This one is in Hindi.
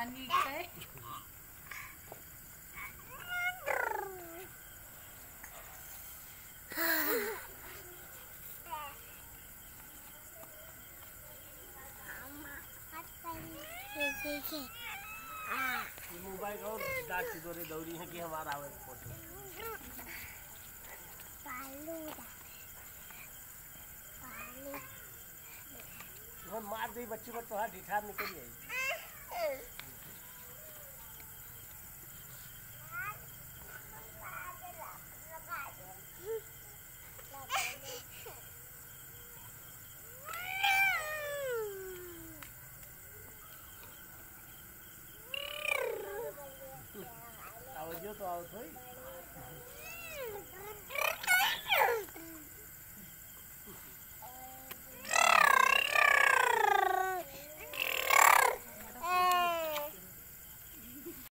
पानी है मोबाइल और डाक की जोरे दौड़ी है कि हमारा आवे फोटो हम मार दे बच्ची पर तो ढिठार निकल आई आवाज़ तो आवत होई।